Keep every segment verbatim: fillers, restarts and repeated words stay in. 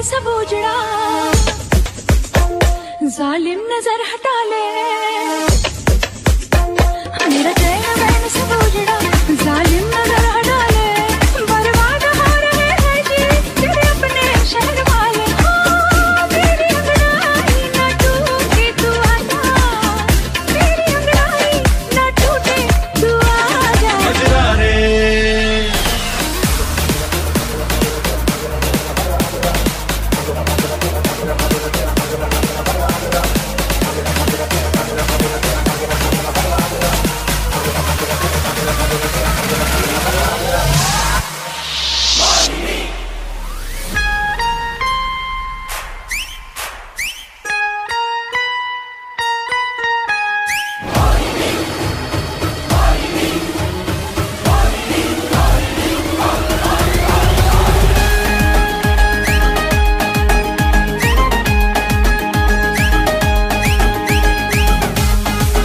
सब उजड़ा, जालिम नजर हटा ले, मेरा चैन वैन सब उजड़ा, जालिम नजर हटा ले, बर्बाद हो रहे हैं जी तेरे अपने शहर वाले। हाँ, मेरी अंगड़ाई ना टूटे तू आजा, मेरी अंगड़ाई ना टूटे तू आजा। नजरारे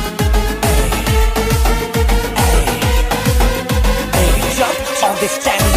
understand